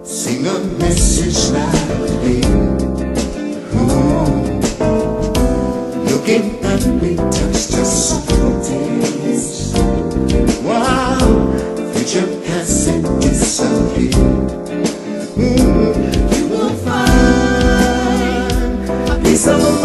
Sing a message loudly. Ooh. Looking at me, touch just taste. Wow, future passing disappear. You will find a piece of a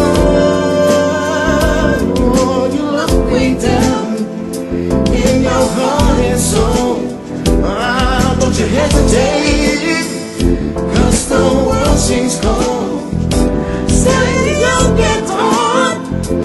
mind. Oh, you look way down in your heart and soul. Don't you hesitate, 'cause the world seems cold. Stay young and on.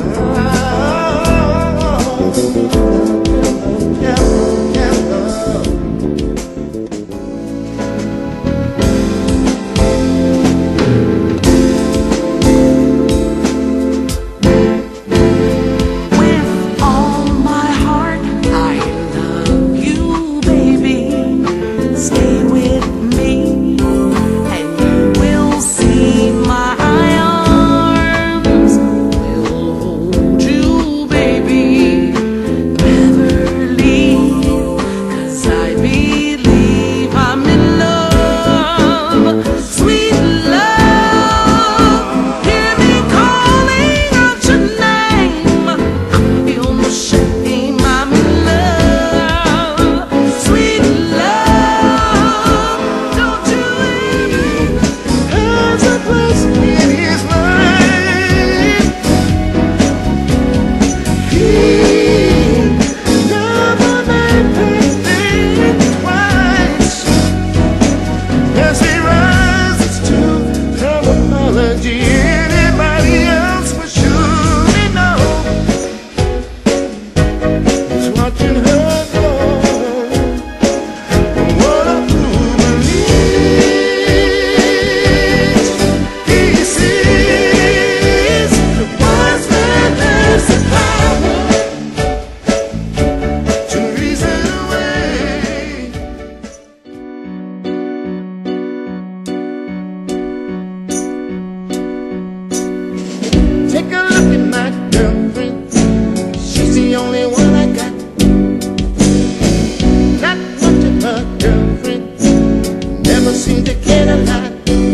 Take a look at my girlfriend. She's the only one I got. Not much of a girlfriend. Never seem to get a lot.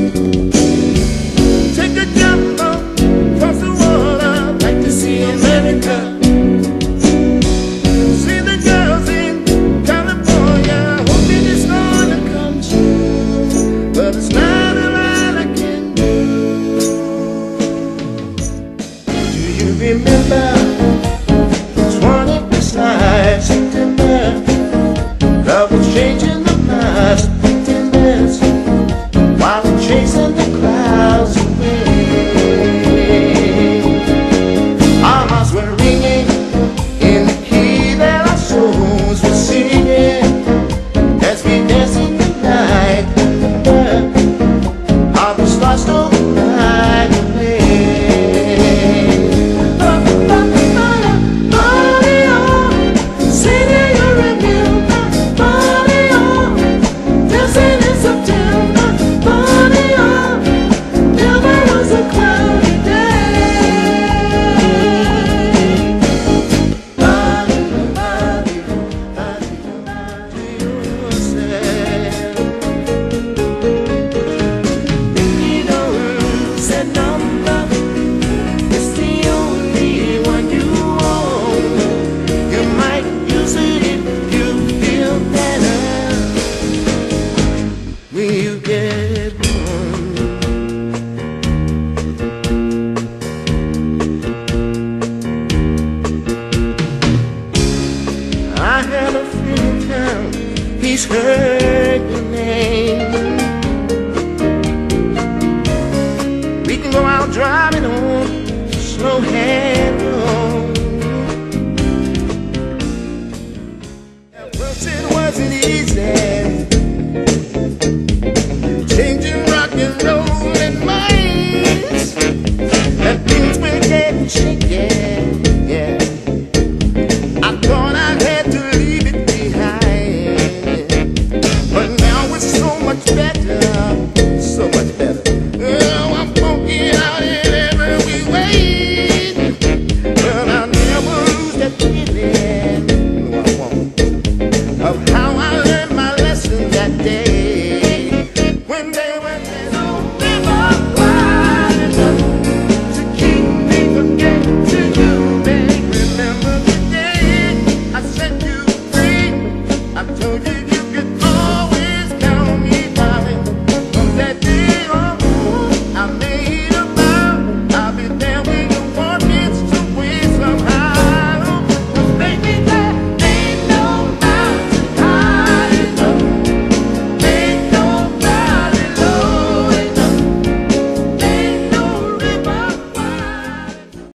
Take a jump across the water. Like to see America. See the girls in California. Hoping it's gonna come true, but it's not a lot I can do. Remember 21st night, September. Love was changing the lives of pretenders while we're chasing the clouds away. Our hearts were ringing in the key that our souls were singing as we danced in the night. How the stars don't light away. I had a friend in town, he's heard your name. We can go out driving on slow hand road. At first it wasn't easy.